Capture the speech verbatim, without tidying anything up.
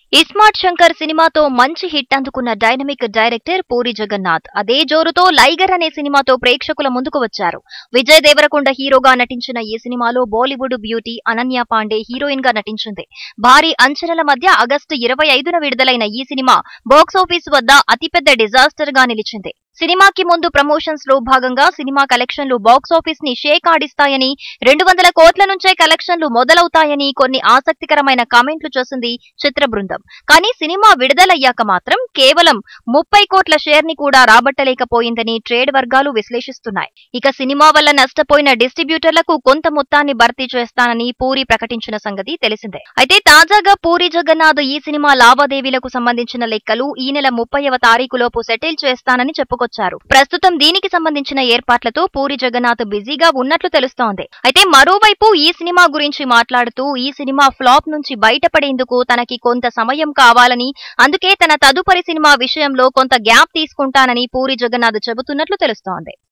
ఇస్మార్ట్ శంకర్ సినిమాతో మంచి హిట్ అందుకున్న డైనమిక్ డైరెక్టర్ పూరి జగన్నాథ్ అదే జోరుతో లైగర్ అనే సినిమాతో ప్రేక్షకుల ముందుకు వచ్చారు. విజయ్ దేవరకొండ హీరోగా నటించిన ఈ సినిమాలో బాలీవుడ్ బ్యూటీ అనన్య పాండే హీరోయిన్ గా నటించింది. భారీ అంచనాల మధ్య ఆగస్టు ఇరవై ఐదున విడుదలైన ఈ సినిమా బాక్సాఫీస్ వద్ద అతిపెద్ద డిజాస్టర్ గా నిలిచింది. సినిమాకి ముందు ప్రమోషన్స్ లో భాగంగా సినిమా కలెక్షన్లు బాక్సాఫీస్ ని షేక్ ఆడిస్తాయని, రెండు వందల కోట్ల నుంచే కలెక్షన్లు మొదలవుతాయని కొన్ని ఆసక్తికరమైన కామెంట్లు చేసింది చిత్ర బృందం. కానీ సినిమా విడుదలయ్యాక మాత్రం కేవలం ముప్పై కోట్ల షేర్ ని కూడా రాబట్టలేకపోయిందని ట్రేడ్ వర్గాలు విశ్లేషిస్తున్నాయి. ఇక సినిమా వల్ల నష్టపోయిన డిస్ట్రిబ్యూటర్లకు కొంత మొత్తాన్ని భర్తీ చేస్తానని పూరి ప్రకటించిన సంగతి తెలిసిందే. అయితే తాజాగా పూరి జగన్నాథ్ ఈ సినిమా లావాదేవీలకు సంబంధించిన లెక్కలు ఈ నెల ముప్పైవ తారీఖులోపు సెటిల్ చేస్తానని చెప్పుకొచ్చారు. ప్రస్తుతం దీనికి సంబంధించిన ఏర్పాట్లతో పూరి జగన్నాథ్ బిజీగా ఉన్నట్లు తెలుస్తోంది. అయితే మరోవైపు ఈ సినిమా గురించి మాట్లాడుతూ ఈ సినిమా ఫ్లాప్ నుంచి బయటపడేందుకు తనకి కొంత సమయం కావాలని, అందుకే తన తదుపరి సినిమా విషయంలో కొంత గ్యాప్ తీసుకుంటానని పూరి జగన్నాథ్ చెబుతున్నట్లు తెలుస్తోంది.